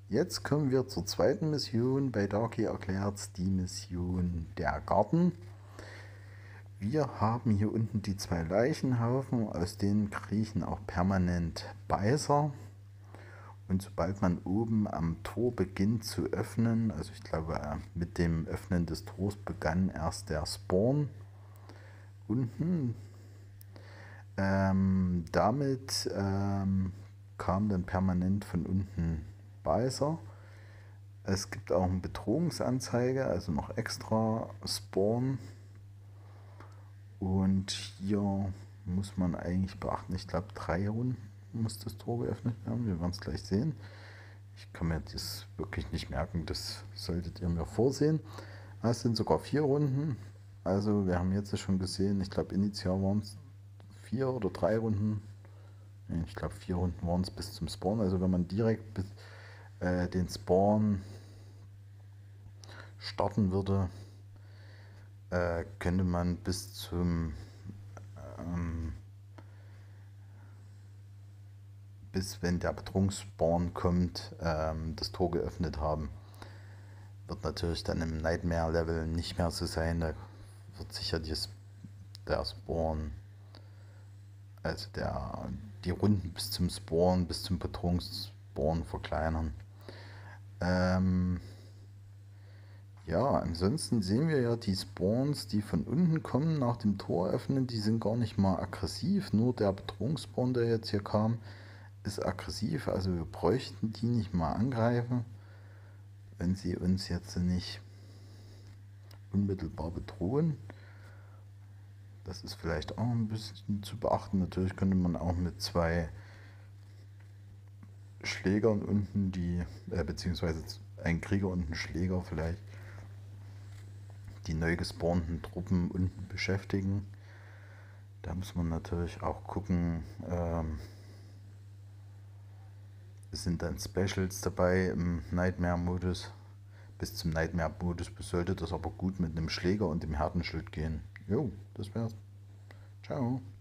Jetzt kommen wir zur zweiten Mission bei Darky erklärt, die Mission der Garten. Wir haben hier unten die zwei Leichenhaufen, aus denen kriechen auch permanent Beißer. Und sobald man oben am Tor beginnt zu öffnen, also ich glaube mit dem Öffnen des Tors begann erst der Spawn unten. Damit kam dann permanent von unten Beißer. Es gibt auch eine Bedrohungsanzeige, also noch extra Spawn. Und hier muss man eigentlich beachten, ich glaube 3 Runden muss das Tor geöffnet werden. Wir werden es gleich sehen. Ich kann mir das wirklich nicht merken, das solltet ihr mir vorsehen. Es sind sogar 4 Runden. Also wir haben jetzt schon gesehen, ich glaube initial waren es 4 oder 3 Runden. Ich glaube 4 Runden waren es bis zum Spawn. Also wenn man direkt bis, den Spawn starten würde, könnte man bis zum bis wenn der Bedrohungsspawn kommt, das Tor geöffnet haben. Wird natürlich dann im Nightmare Level nicht mehr so sein. Da wird sicher der Spawn, also die Runden bis zum Spawn, bis zum Bedrohungsspawn verkleinern. Ja, ansonsten sehen wir ja die Spawns, die von unten kommen, nach dem Tor öffnen, die sind gar nicht mal aggressiv. Nur der Bedrohungsspawn, der jetzt hier kam, ist aggressiv. Also wir bräuchten die nicht mal angreifen, wenn sie uns jetzt nicht unmittelbar bedrohen. Das ist vielleicht auch ein bisschen zu beachten. Natürlich könnte man auch mit 2 Schlägern unten beziehungsweise ein Krieger und ein Schläger vielleicht die neu gespawnten Truppen unten beschäftigen. Da muss man natürlich auch gucken, es sind dann Specials dabei im Nightmare-Modus. Bis zum Nightmare-Modus sollte das aber gut mit einem Schläger und dem Härtenschild gehen. Jo, das wär's. Ciao.